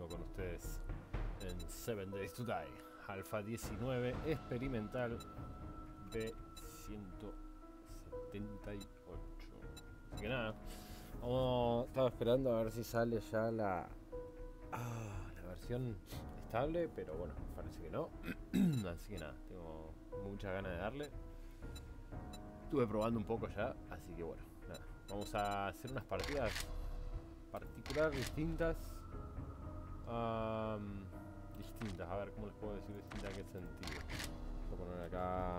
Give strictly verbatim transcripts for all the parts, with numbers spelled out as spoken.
Sigo con ustedes en Seven Days to Die, Alpha diecinueve experimental B ciento setenta y ocho. Así que nada, vamos, estaba esperando a ver si sale ya la, ah, la versión estable, pero bueno, parece que no. Así que nada, tengo muchas ganas de darle. Estuve probando un poco ya, así que bueno, nada, vamos a hacer unas partidas particulares distintas. Um, distintas, a ver cómo les puedo decir distintas, en qué sentido. Voy a poner acá.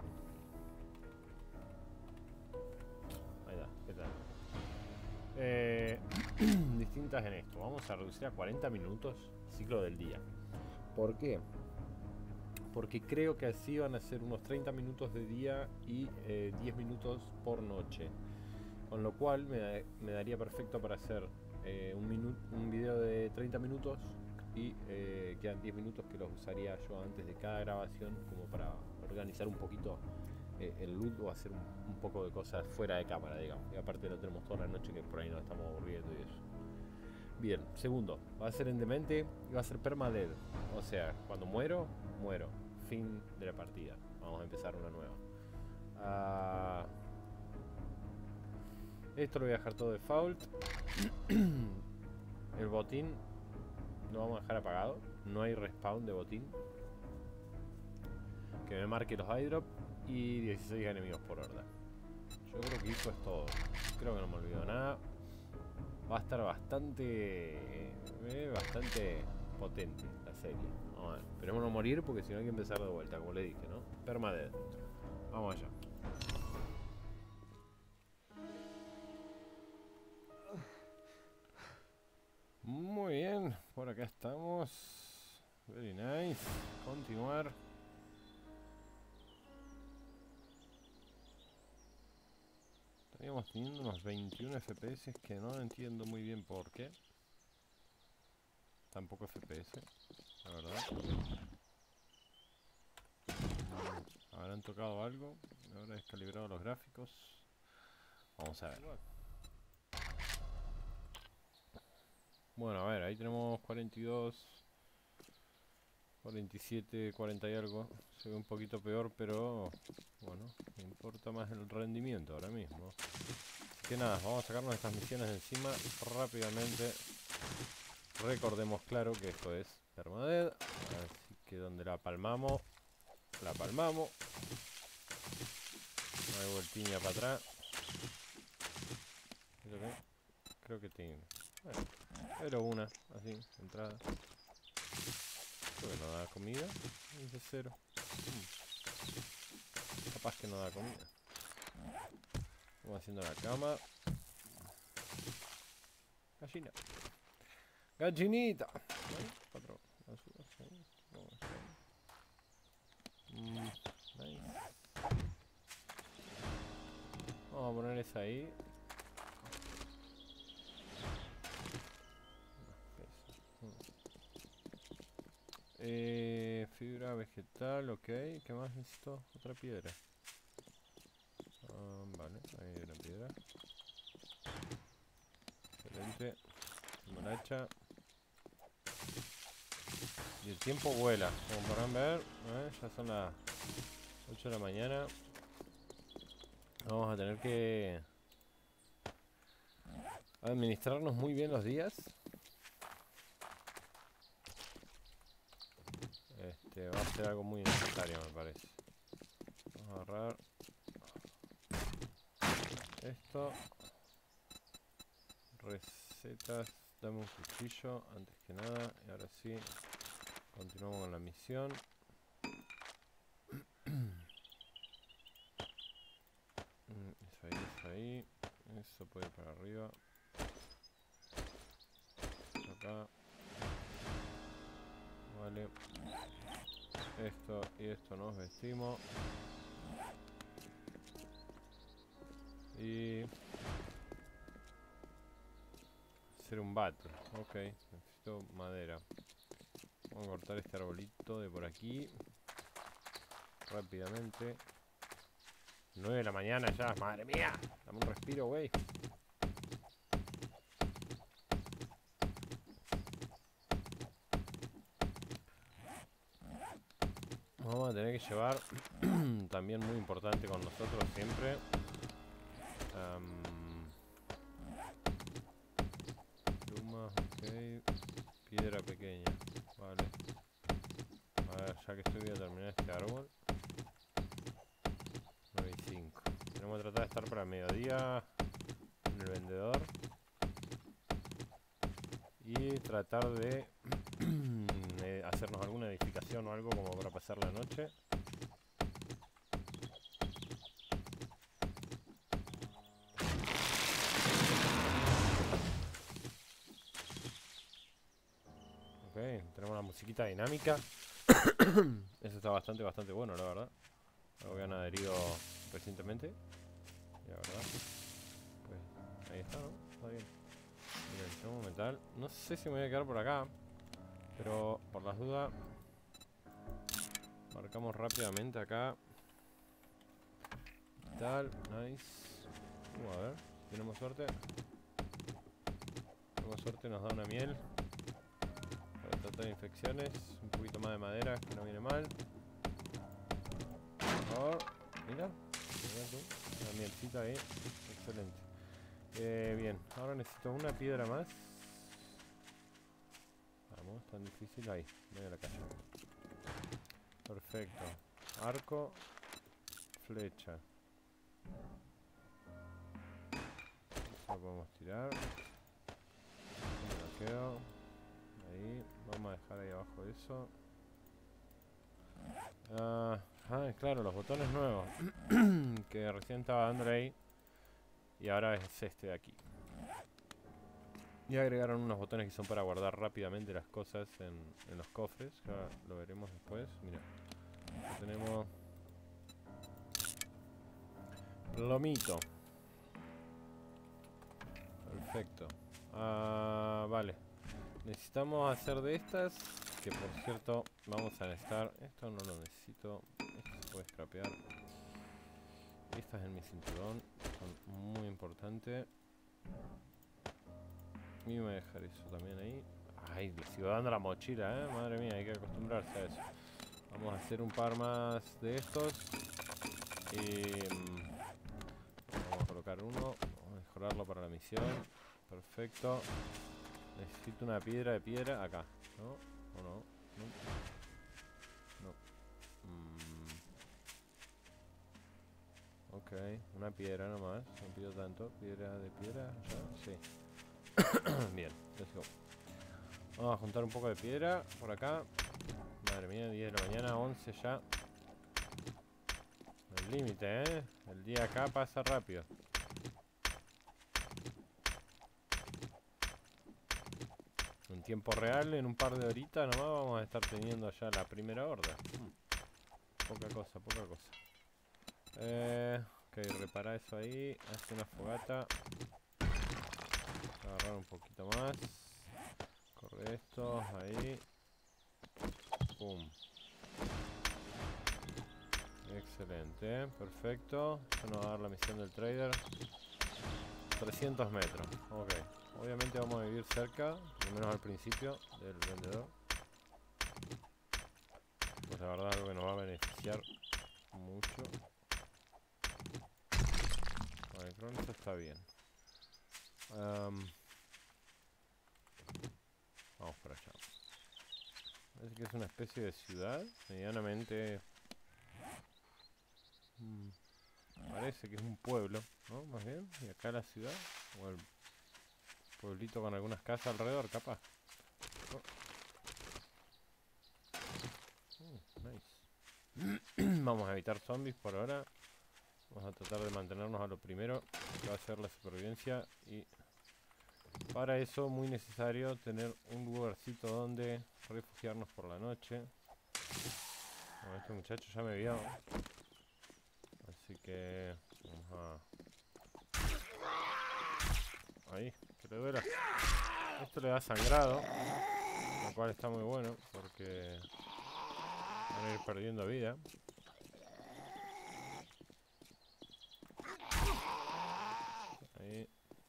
Ahí está, ¿qué tal? Eh, distintas en esto. Vamos a reducir a cuarenta minutos ciclo del día. ¿Por qué? Porque creo que así van a ser unos treinta minutos de día y eh, diez minutos por noche. Con lo cual me, da, me daría perfecto para hacer eh, un, minu un video de treinta minutos y eh, quedan diez minutos que los usaría yo antes de cada grabación como para organizar un poquito eh, el loot o hacer un, un poco de cosas fuera de cámara, digamos. Y aparte lo tenemos toda la noche que por ahí nos estamos aburriendo y eso. Bien, segundo, va a ser en demente y va a ser permadeath. O sea, cuando muero, muero. Fin de la partida. Vamos a empezar una nueva. Uh, esto lo voy a dejar todo default. El botín lo vamos a dejar apagado. No hay respawn de botín. Que me marque los eyedrop. Y dieciséis enemigos por horda. Yo creo que eso es todo. Creo que no me olvido nada. Va a estar bastante eh, Bastante potente la serie. Vamos a ver. Esperemos no morir porque si no hay que empezar de vuelta, como le dije, ¿no? Permadeath. Vamos allá. Muy bien, por acá estamos. Very nice. Continuar. Estaríamos teniendo unos veintiún F P S que no entiendo muy bien por qué. Tampoco F P S, la verdad. Habrán tocado algo. Habrá descalibrado los gráficos. Vamos a ver. Bueno, a ver, ahí tenemos cuarenta y dos, cuarenta y siete, cuarenta y algo. Se ve un poquito peor, pero bueno, me importa más el rendimiento ahora mismo. Así que nada, vamos a sacarnos estas misiones de encima rápidamente. Recordemos claro que esto es permadeath, así que donde la palmamos, la palmamos. No hay vueltiña para atrás. Creo que, creo que tiene. Bueno, pero una, así, entrada. Creo que no da comida. Dice cero. Hmm. Capaz que no da comida. Vamos haciendo la cama. Gallina. Gallinita. ¿Vale? Cuatro basuras ahí. Vamos mm, nice. Vamos a poner esa ahí. Eh, fibra vegetal, ok. ¿Qué más necesito? Otra piedra. Ah, vale, ahí hay una piedra. Excelente. Tengo un hacha. Y el tiempo vuela. Como podrán ver, ¿eh? Ya son las ocho de la mañana. Vamos a tener que administrarnos muy bien los días. Este va a ser algo muy necesario, me parece. Vamos a agarrar esto. Recetas. Dame un cuchillo antes que nada. Y ahora sí, continuamos con la misión. Eso ahí, eso ahí. Eso puede ir para arriba. Acá. Vale. Esto y esto nos vestimos. Y hacer un bate. Ok, necesito madera. Vamos a cortar este arbolito de por aquí rápidamente. nueve de la mañana ya, madre mía. Dame un respiro, güey. vamos a tener que llevar también muy importante con nosotros siempre. Um, pluma, ok. Piedra pequeña, vale. A ver, ya que estoy voy a terminar este árbol. nueve y cinco. Tenemos que tratar de estar para el mediodía en el vendedor. Y tratar de eh, hacernos alguna edificación o algo como para pasar la noche. Ok, tenemos la musiquita dinámica. Eso está bastante, bastante bueno, la verdad. Algo que han adherido recientemente. Y la verdad, pues ahí está, ¿no? Está bien. Miren, tenemos metal. No sé si me voy a quedar por acá, pero por las dudas marcamos rápidamente acá. Tal, nice. Uh, a ver, si tenemos suerte. Si tenemos suerte nos da una miel para tratar infecciones. Un poquito más de madera, que no viene mal. Por favor, mira. Mira tú, una mielcita ahí. Excelente. Eh, bien, ahora necesito una piedra más. Vamos, tan difícil ahí, medio de la calle. Perfecto. Arco, flecha. Eso lo podemos tirar. Me lo quedo. Ahí, vamos a dejar ahí abajo eso. Ah, ah, claro, los botones nuevos que recién estaba dándole ahí. Y ahora es este de aquí. Y agregaron unos botones que son para guardar rápidamente las cosas en, en los cofres. Ya lo veremos después. Mira, aquí tenemos plomito. Perfecto. Ah, vale. Necesitamos hacer de estas. Que por cierto, vamos a necesitar. Esto no lo necesito. Esto se puede scrapear. Estas en mi cinturón son muy importantes. Y me voy a dejar eso también ahí. Ay, le sigo dando la mochila, eh. Madre mía, hay que acostumbrarse a eso. Vamos a hacer un par más de estos. Y um, vamos a colocar uno. Vamos a mejorarlo para la misión. Perfecto. Necesito una piedra de piedra acá. ¿No? ¿O no? No. No. Mm. Ok, una piedra nomás. No pido tanto. Piedra de piedra. ¿Ya? Sí. Bien, let's go. Vamos a juntar un poco de piedra por acá. Madre mía, diez de la mañana, once ya. El límite, ¿eh? El día acá pasa rápido. En tiempo real, en un par de horitas nomás vamos a estar teniendo ya la primera horda. Hmm. Poca cosa, poca cosa. Eh, ok, repara eso ahí. Hace una fogata. Agarrar un poquito más. Corre esto, ahí. Pum. Excelente, perfecto. Esto nos va a dar la misión del trader. trescientos metros, ok. Obviamente vamos a vivir cerca, al menos al principio, del vendedor. Pues la verdad algo que nos va a beneficiar mucho. Vale, creo que esto está bien. Um, vamos para allá. Parece que es una especie de ciudad, medianamente... Hmm, parece que es un pueblo, ¿no? Más bien, y acá la ciudad, o el pueblito con algunas casas alrededor, capaz. Oh. Uh, nice. Vamos a evitar zombies por ahora. Vamos a tratar de mantenernos a lo primero, que va a ser la supervivencia. Y para eso muy necesario tener un lugarcito donde refugiarnos por la noche. Bueno, este muchacho ya me vio, así que vamos a... Ahí, que le duela. Esto le da sangrado, lo cual está muy bueno porque van a ir perdiendo vida. Ahí.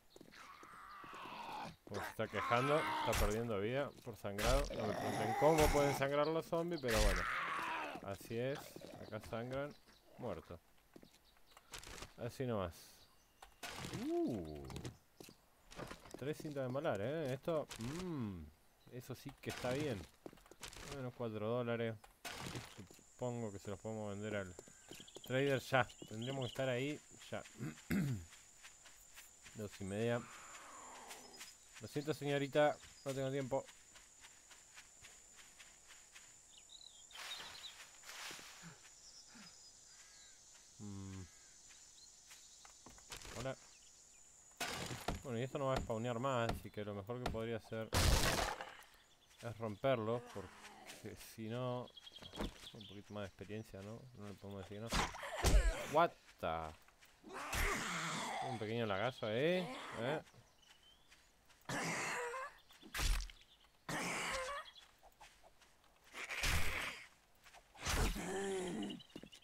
Como se está quejando, está perdiendo vida por sangrado. No me pregunten cómo pueden sangrar los zombies, pero bueno. Así es. Acá sangran. Muerto. Así nomás. Uh, tres cintas de embalar, ¿eh? Esto... Mmm, eso sí que está bien. Menos cuatro dólares. Supongo que se los podemos vender al trader ya. Tendríamos que estar ahí ya. Dos y media. Lo siento, señorita. No tengo tiempo. Mm. Hola. Bueno, y esto no va a spawnear más, así que lo mejor que podría hacer es romperlo, porque si no... Un poquito más de experiencia, ¿no? No le podemos decir no. What the... Un pequeño lagazo ahí, ¿eh? Ahí.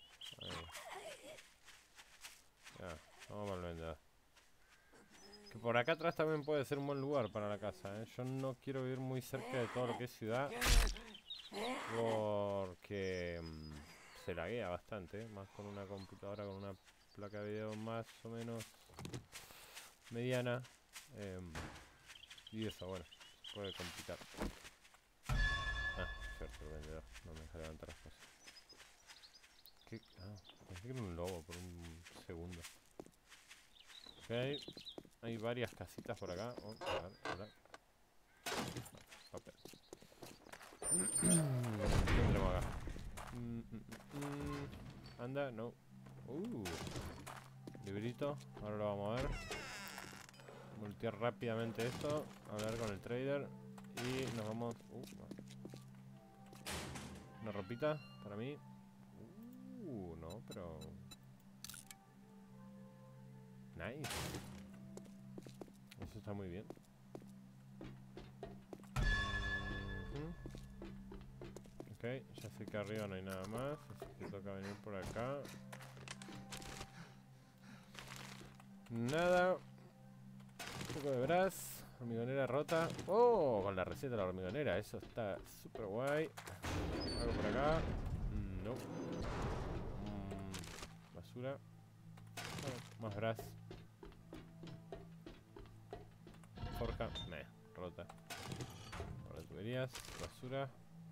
Ya, vamos para el vendedor. Que por acá atrás también puede ser un buen lugar para la casa, ¿eh? Yo no quiero vivir muy cerca de todo lo que es ciudad, porque mmm, se laguea bastante, ¿eh? Más con una computadora, con una placa de video más o menos mediana. Eh, y eso, bueno, puede complicar. Ah, cierto, el vendedor no me deja levantar las cosas. ¿Qué? Ah, pensé que era un lobo por un segundo. Ok, hay varias casitas por acá. Oh, a ver, hola. Okay. ¿Qué tenemos acá? Mm, mm, mm. Anda, no. Uh, librito, ahora lo vamos a ver. Voltear rápidamente esto, hablar con el trader y nos vamos... Uh, una ropita para mí. Uh, no, pero... Nice. Eso está muy bien. Uh-huh. Ok, ya sé que arriba no hay nada más, así que toca venir por acá. Nada. Un poco de brass. Hormigonera rota. Oh, con la receta de la hormigonera. Eso está súper guay. Algo por acá. No. Mm, basura. Bueno, más brass. Forja. Meh, rota. Ahora tuberías. Basura.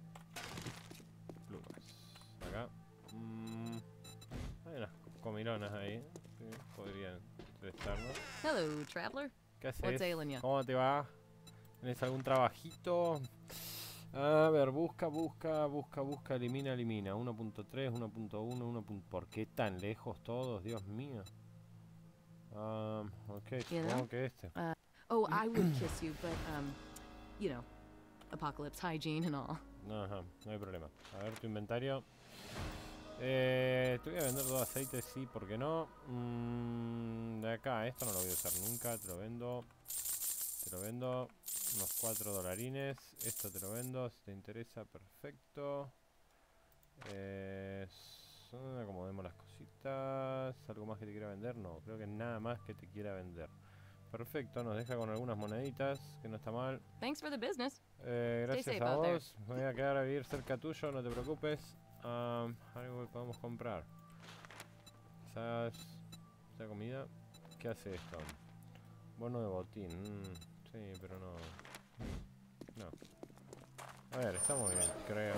Plumas. Acá. Mm, hay unas comilonas ahí. Sí, podrían prestarnos. Hello, traveler. ¿Qué haces? What's ailing you? ¿Cómo te va? ¿Tienes algún trabajito? A ver, busca, busca, busca, busca, elimina, elimina. uno punto tres, uno punto uno, uno. ¿Por qué tan lejos todos? Dios mío. Um, ok, supongo que este. Uh, oh, I would kiss you, but, um, you know, apocalypse hygiene and all. Ajá, no hay problema. A ver tu inventario. Eh, te voy a vender dos aceites, sí, ¿por qué no? Mm, de acá, esto no lo voy a usar nunca, te lo vendo. Te lo vendo. Unos cuatro dolarines. Esto te lo vendo, si te interesa, perfecto. Eh, acomodemos las cositas. ¿Algo más que te quiera vender? No, creo que nada más que te quiera vender. Perfecto, nos deja con algunas moneditas, que no está mal. Thanks for the business. Eh, gracias a vos. Me voy a quedar a vivir cerca tuyo, no te preocupes. Um, algo que podemos comprar. Quizás... ¿Esa comida? ¿Qué hace esto? Bono de botín. Mm, sí, pero no... No. A ver, estamos bien, creo.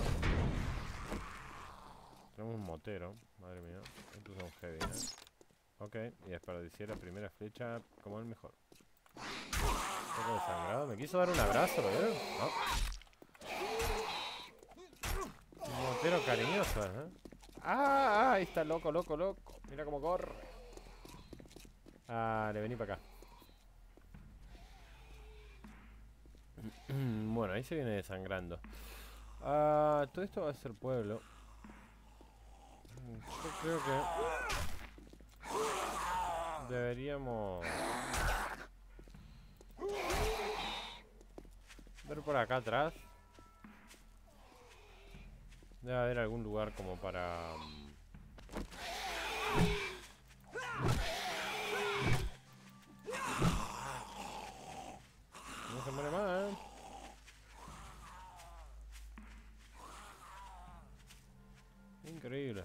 Tenemos un motero. Madre mía. Esto es un heavy, ¿eh? Ok, y desperdicié la primera flecha como el mejor. Un poco desangrado. Me quiso dar un abrazo, ¿lo vieron? No. Un motero cariñoso, ¿eh? Ah, ah, ahí está, loco, loco, loco. Mira cómo corre. Ah, le vení para acá. Bueno, ahí se viene desangrando. Ah, todo esto va a ser pueblo. Yo creo que deberíamos ver por acá atrás. Debe haber algún lugar como para... No se muere más, ¿eh? Increíble.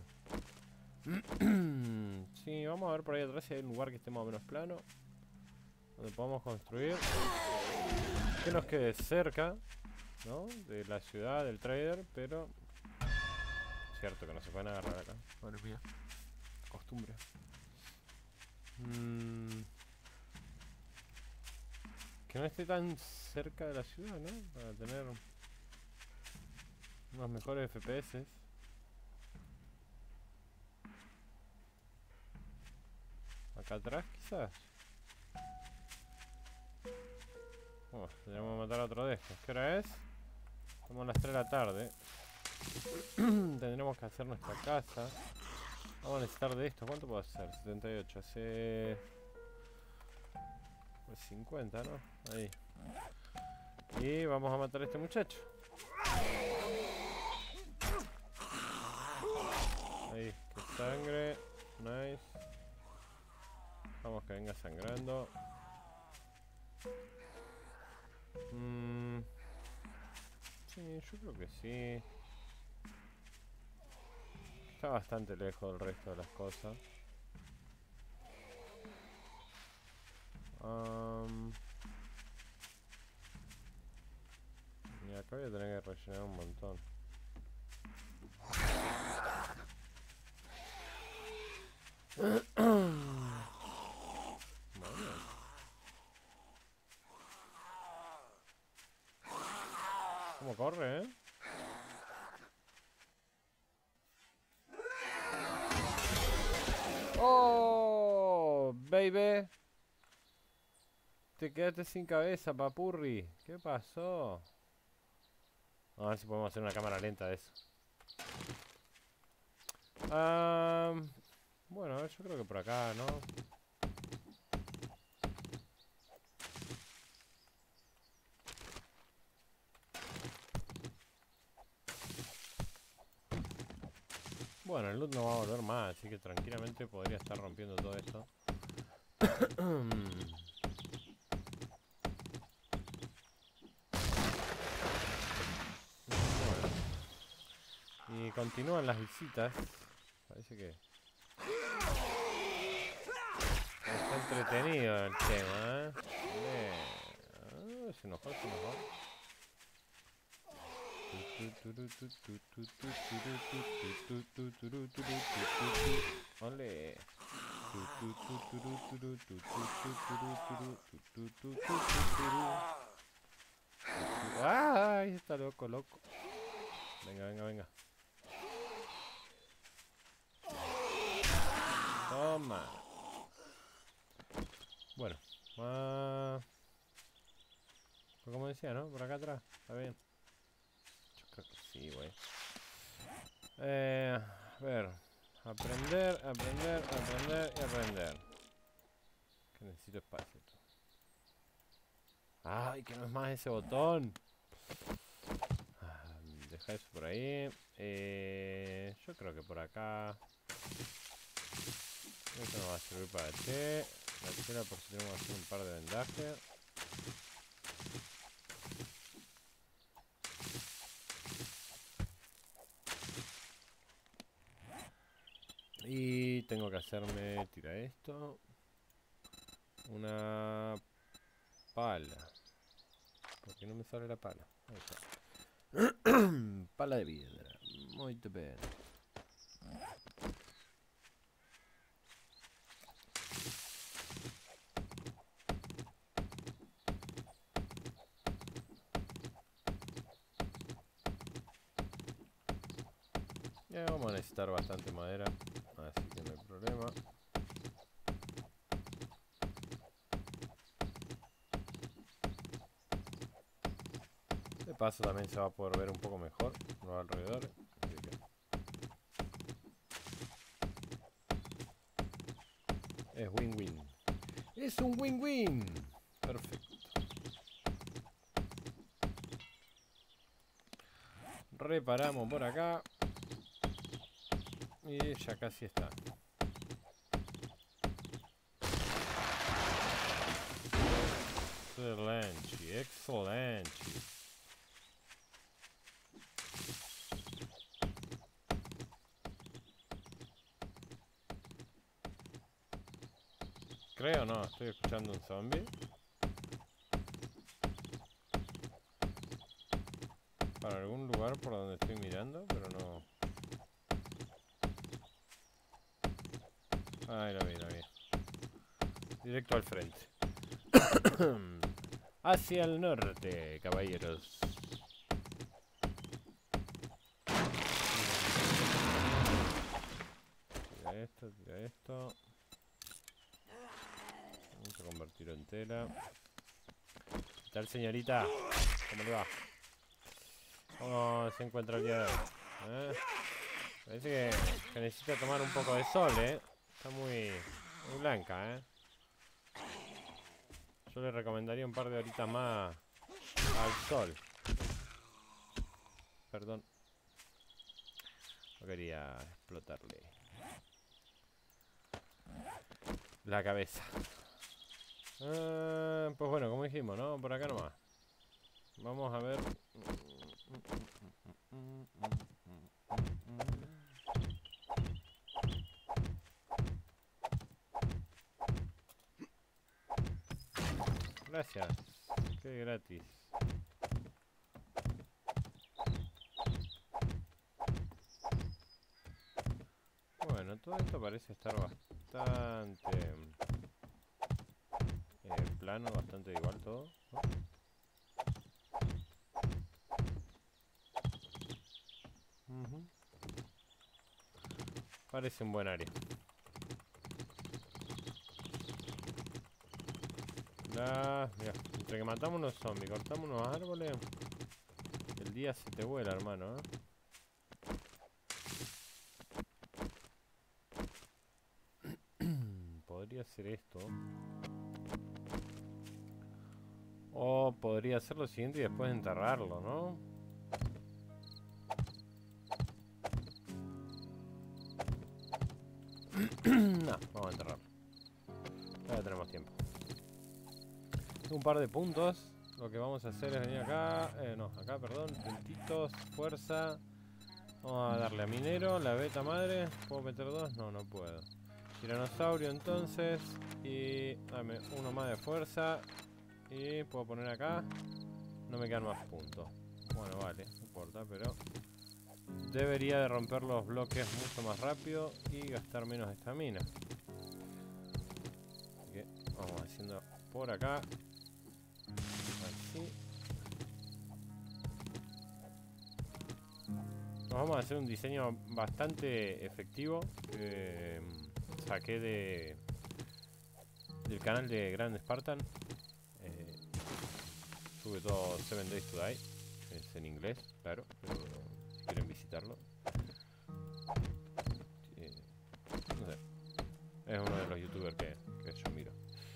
Sí, vamos a ver por ahí atrás si hay un lugar que esté más o menos plano, donde podamos construir, que nos quede cerca, ¿no? De la ciudad, del trader, pero... Cierto que no se pueden agarrar acá. Madre mía. Costumbre. Mm. Que no esté tan cerca de la ciudad, ¿no? Para tener unos mejores F P S. Acá atrás, quizás. Oh, tenemos que matar a otro de estos. ¿Qué hora es? Estamos a las tres de la tarde. Tendremos que hacer nuestra casa. Vamos a necesitar de esto. ¿Cuánto puedo hacer? setenta y ocho. Hace... Pues cincuenta, ¿no? Ahí. Y vamos a matar a este muchacho. Ahí. Que sangre. Nice. Vamos que venga sangrando. Mm. Sí, yo creo que sí. Está bastante lejos del resto de las cosas. Um, y acá voy a tener que rellenar un montón. Bueno. ¿Cómo corre, eh? ¡Oh, baby! Te quedaste sin cabeza, papurri. ¿Qué pasó? A ver si podemos hacer una cámara lenta de eso. Um, bueno, yo creo que por acá, ¿no? Bueno, el loot no va a volver más, así que tranquilamente podría estar rompiendo todo esto. Bueno. Y continúan las visitas. Parece que está entretenido el tema, ¿eh? Eh, se enojó, se enojó. Ole. Ay, está loco, loco. Venga, venga, venga. Toma. Bueno, uh, pues como decía, ¿no? Por acá atrás, está bien. Yo creo que sí, güey. Eh, a ver, aprender, aprender, aprender y aprender. Que necesito espacio. Ay, que no es más ese botón. Ah, deja eso por ahí. Eh, yo creo que por acá. Esto nos va a servir para che. La tela por si tenemos que hacer un par de vendajes. Y tengo que hacerme, tira esto, una pala. ¿Por qué no me sale la pala? Ahí está. Pala de piedra. Muy bien. Ya vamos a necesitar bastante madera, así que no hay problema. De paso también se va a poder ver un poco mejor los alrededores. Así que es win-win. Es un win-win. Perfecto. Reparamos por acá. Y ya casi está. Excelente, excelente. Creo no, estoy escuchando un zombie. Para algún lugar por donde estoy mirando, pero no. Ay, la vi, la vi. Directo al frente. Hacia el norte, caballeros. Tira esto, tira esto. Vamos a convertirlo en tela. ¿Qué tal, señorita? ¿Cómo le va? ¿Cómo se encuentra el día de hoy? ¿Eh? Parece que, que necesita tomar un poco de sol, ¿eh? Está muy, muy blanca, ¿eh? Yo le recomendaría un par de horitas más al sol. Perdón. No quería explotarle la cabeza. Eh, pues bueno, como dijimos, ¿no? Por acá nomás. Vamos a ver. Gracias. Qué gratis. Bueno, todo esto parece estar bastante eh, plano, bastante igual todo, ¿no? Uh-huh. Parece un buen área. La... Mira, entre que matamos unos zombies, cortamos unos árboles, el día se te vuela, hermano, ¿eh? Podría ser esto. O podría ser lo siguiente y después enterrarlo, ¿no? No, vamos a enterrarlo. Ya tenemos tiempo. Un par de puntos. Lo que vamos a hacer es venir acá. Eh, no, acá, perdón. Puntitos, fuerza. Vamos a darle a minero, la beta madre. ¿Puedo meter dos? No, no puedo. Tiranosaurio entonces. Y dame uno más de fuerza. Y puedo poner acá. No me quedan más puntos. Bueno, vale, no importa, pero debería de romper los bloques mucho más rápido y gastar menos estamina. Así que vamos haciendo por acá. Así. Nos vamos a hacer un diseño bastante efectivo. Que saqué de del canal de Grand Spartan. Eh, sube todo Seven Days to Die. Es en inglés, claro, pero si quieren visitarlo. Eh, no sé. Es uno de los youtubers que, que yo miro.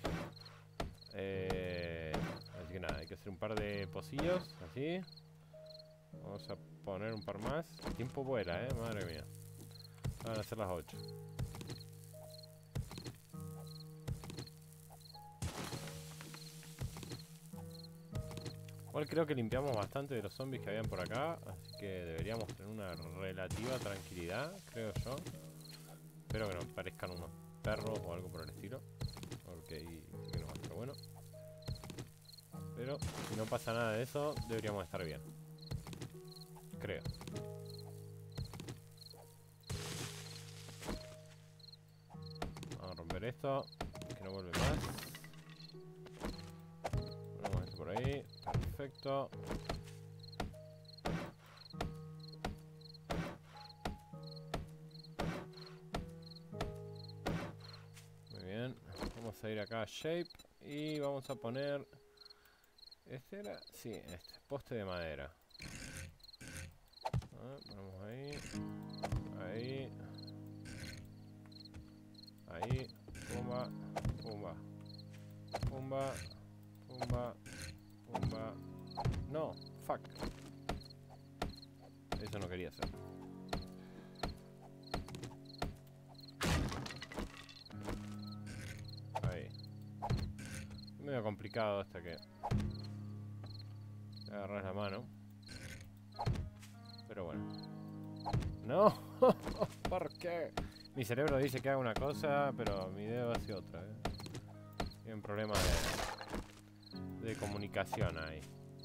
Eh, así que nada, hay que hacer un par de pocillos, así. Vamos a poner un par más. El tiempo vuela, eh, madre mía. Van a ser las ocho. Igual creo que limpiamos bastante de los zombies que habían por acá, así que deberíamos tener una relativa tranquilidad, creo yo. Espero que no parezcan unos perros o algo por el estilo, porque ahí sí que no va a estar bueno. Pero si no pasa nada de eso, deberíamos estar bien. Creo. Vamos a romper esto, que no vuelve más. Ponemos esto por ahí. Perfecto. Muy bien. Vamos a ir acá a Shape y vamos a poner... ¿Este era? Sí, este. Poste de madera. Ah, ponemos ahí. Ahí. Ahí. Pumba. Pumba. Pumba. Pumba. Pumba. No. Fuck. Eso no quería hacer. Ahí. Medio complicado hasta que agarras la mano. Pero bueno. No. ¿Por qué? Mi cerebro dice que haga una cosa, pero mi dedo hace otra, ¿eh? Hay un problema de, de comunicación ahí.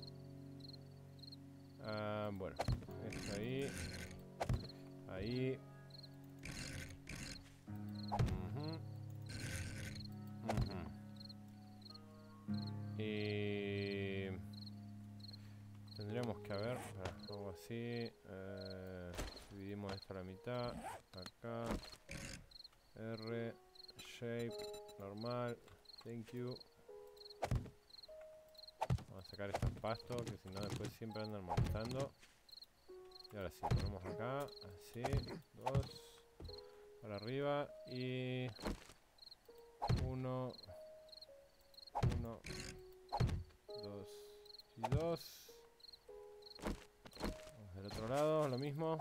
Ah, bueno, esto ahí. Ahí. Uh-huh. Uh-huh. Y tendríamos que haber algo así. Eh, dividimos esto a la mitad. Acá. R. Shape. Normal. Thank you. Vamos a sacar estos pastos que si no después siempre andan molestando. Y ahora sí, ponemos acá. Así. Dos. Para arriba. Y uno. Uno. Dos. Y dos. Vamos del otro lado, lo mismo.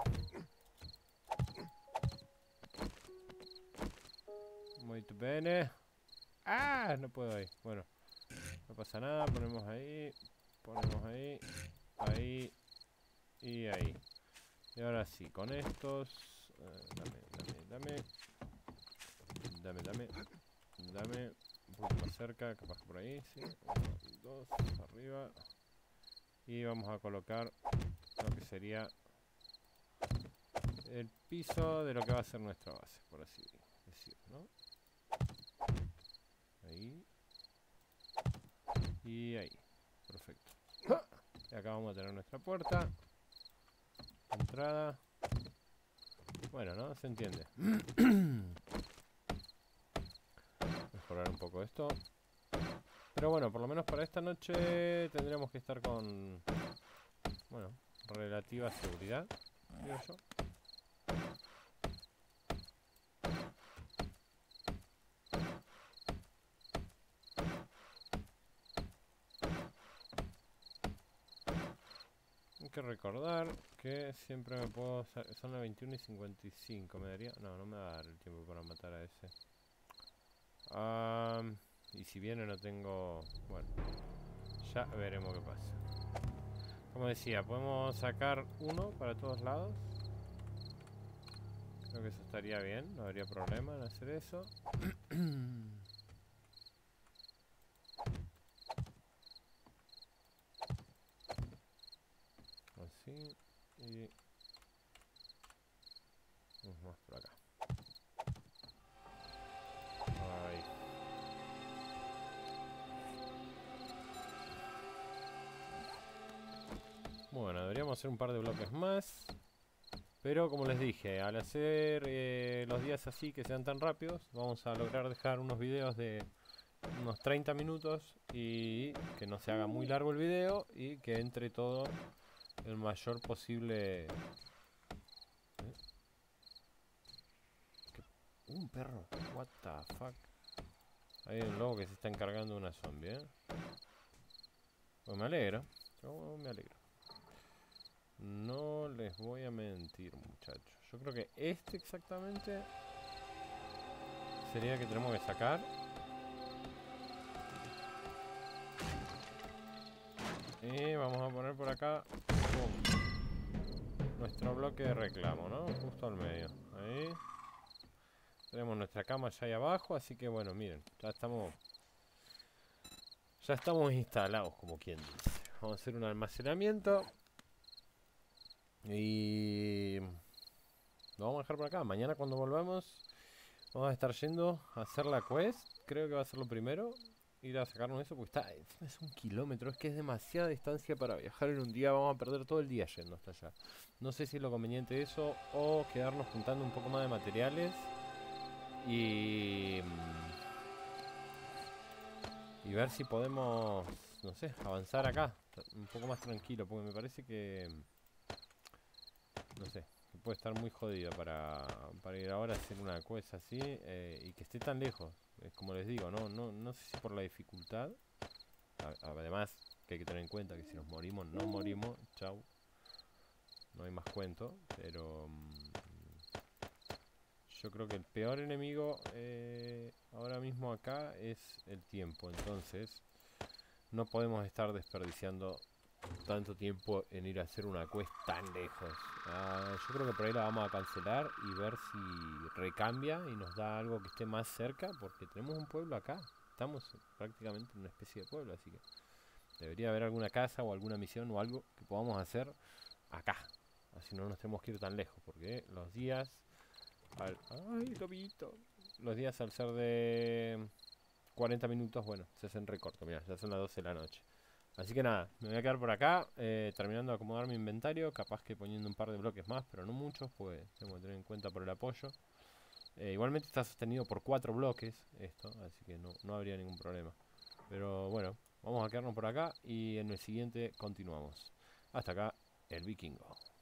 Muy bene. ¡Ah! No puedo ahí. Bueno, no pasa nada. Ponemos ahí. Ponemos ahí. Ahí. Y ahí. Y ahora sí, con estos. Eh, dame, dame, dame. Dame, dame. Dame. Un poquito más cerca, capaz por ahí. Sí. Uno, dos. Arriba. Y vamos a colocar lo que sería el piso de lo que va a ser nuestra base, por así decirlo, ¿no? Ahí. Y ahí. Perfecto. Y acá vamos a tener nuestra puerta. Entrada. Bueno, ¿no? Se entiende. Mejorar un poco esto. Pero bueno, por lo menos para esta noche tendremos que estar con, bueno, relativa seguridad, digo yo. Hay que recordar que siempre me puedo... Son las veintiuna y cincuenta y cinco, ¿me daría? No, no me va a dar el tiempo para matar a ese. Um, y si viene no tengo... Bueno, ya veremos qué pasa. Como decía, podemos sacar uno para todos lados. Creo que eso estaría bien, no habría problema en hacer eso. Así y... Vamos más por acá. Ahí. Bueno, deberíamos hacer un par de bloques más. Pero como les dije, al hacer eh, los días así que sean tan rápidos, vamos a lograr dejar unos videos de unos treinta minutos y que no se haga muy largo el video y que entre todo el mayor posible... ¿Eh? Un perro, what the fuck. Hay un lobo que se está encargando de una zombie, ¿eh? Pues me alegro, yo me alegro. No les voy a mentir, muchachos. Yo creo que este exactamente sería el que tenemos que sacar. Y vamos a poner por acá, ¡pum!, nuestro bloque de reclamo, ¿no? Justo al medio. Ahí. Tenemos nuestra cama ya ahí abajo, así que bueno, miren, ya estamos... Ya estamos instalados, como quien dice. Vamos a hacer un almacenamiento. Y... lo vamos a dejar por acá. Mañana cuando volvamos vamos a estar yendo a hacer la quest. Creo que va a ser lo primero. Ir a sacarnos eso porque está... Encima es un kilómetro. Es que es demasiada distancia para viajar en un día. Vamos a perder todo el día yendo hasta allá. No sé si es lo conveniente eso o quedarnos juntando un poco más de materiales. Y... Y ver si podemos, no sé, avanzar acá. Un poco más tranquilo. Porque me parece que... No sé, que puede estar muy jodido para, para ir ahora a hacer una quest así eh, y que esté tan lejos. Es como les digo, no, no, no sé si por la dificultad. A, además, que hay que tener en cuenta que si nos morimos, no morimos. Chau. No hay más cuento. Pero mmm, yo creo que el peor enemigo eh, ahora mismo acá es el tiempo. Entonces, no podemos estar desperdiciando tanto tiempo en ir a hacer una quest tan lejos. Uh, yo creo que por ahí la vamos a cancelar y ver si recambia y nos da algo que esté más cerca, porque tenemos un pueblo acá. estamos prácticamente en una especie de pueblo, así que debería haber alguna casa o alguna misión o algo que podamos hacer acá. Así no nos tenemos que ir tan lejos, porque los días... Al, ¡ay, lobito! Los días al ser de cuarenta minutos, bueno, se hacen recorto. Mira, ya son las doce de la noche. Así que nada, me voy a quedar por acá, eh, terminando de acomodar mi inventario. Capaz que poniendo un par de bloques más, pero no muchos, pues tengo que tener en cuenta por el apoyo. Eh, igualmente está sostenido por cuatro bloques esto, así que no, no habría ningún problema. Pero bueno, vamos a quedarnos por acá y en el siguiente continuamos. Hasta acá, el vikingo.